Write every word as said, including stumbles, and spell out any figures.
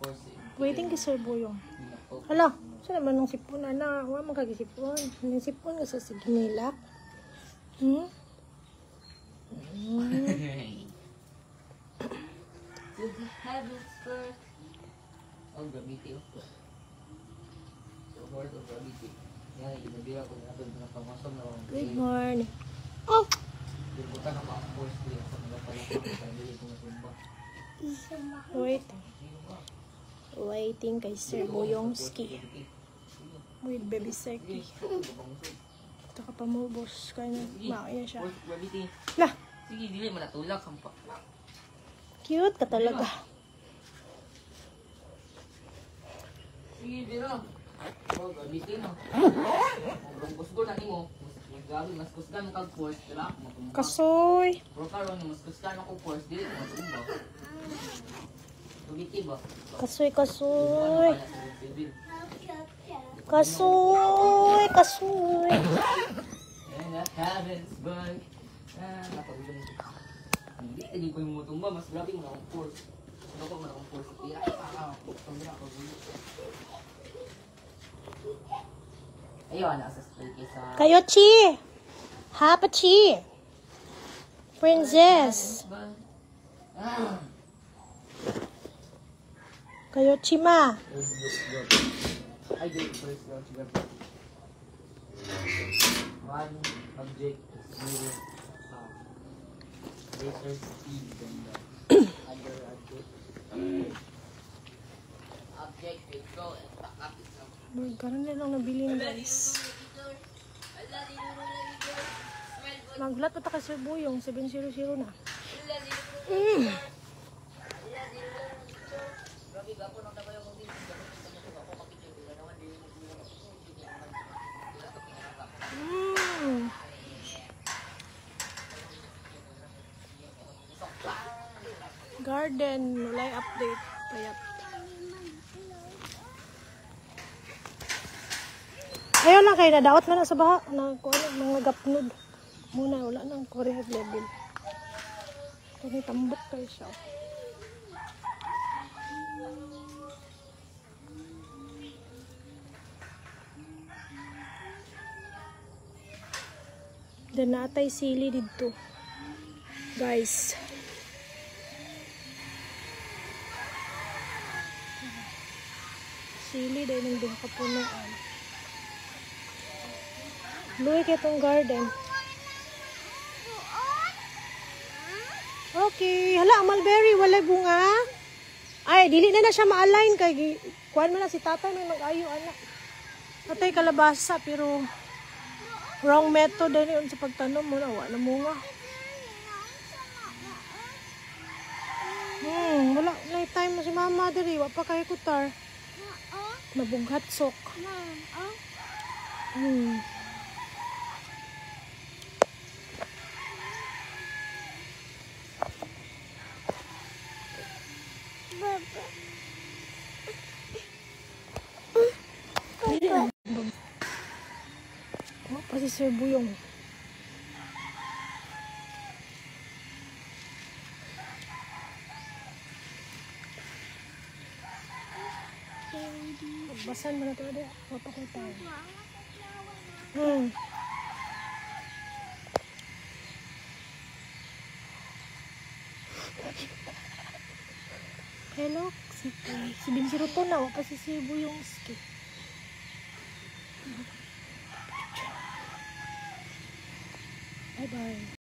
Waiting kay Sir Boyong. Hala, saan naman ng sipon, ana? Wala man kagisipon. Yung sipon nga sa siginilak. Hmm? Hmm. To the heavens first. Oh, gravity oh. So, Lord of gravity. Yan, inabira ko na ito na pamasong na akong Good morning. Oh! Dibutan ako ang force ko yung sa mga palakang sa nili ko na tumba. Wait. Waiting kay Sir Boyongski. With baby Seki. Ito ka pamubos. Kaya makaya siya. Force gravity. Lah! Sige, dili mo natulak ang pa. Cute ka talaga. Sige, biro. Oh, gravity na. Ang kusgo na ni mo. Grabe, mas kusgan mo kag-force, dira? Kasoy! Pero karon mas kusgan ako force, dili ko matumba. Gravity ba? Kasoy, kasoy! Kasoy! Kasoy! And the heavens burn. Ah, napagulong ito. Hindi, hindi ko yung mutumba. Mas grabe mo na akong force. Ano ko mo na akong force? Tira, ah, pagkakagulong ako. Ayaw, nasa spell kaysa... Kayochi! Hapachi! Princess! Ah. Kayochi ma! I did first launch grab. One object is zero sound. Laser speed and the other object. Object will go and back up itself. Magkaroon na lang nabili na guys. Maglat pa ta kay Sir Boyong. seven hundred na. Mm. Mm. Garden, walay update. Payat. Ayaw lang kayo, nadaot na na sa baha. Na, ano, mga gapnod. Muna, wala nang correct level. Ito may tambok kayo siya. Dan natay sili dito. Guys. Sili dahil nang doon kapunuan. Luwi kayo itong garden. Okay. Hala, ang mulberry. Walay bunga. Ay, dili na na siya ma-align. Kay, kuhan mo na si tatay. May mag-ayo, anak. Tatay kalabasa, pero wrong method na yun sa pagtanom mo. Nawa na bunga. Hmm, wala. Night time na si mama dari. Wa pa kayo kutar. Nabughat sok. Hmm. Oh, pa si Sir Boyong. Basan mo na ito. Mapakita. Hmm. Hello. Si, si Binsiro to na. Pa si Sir Boyong ski. Bye-bye.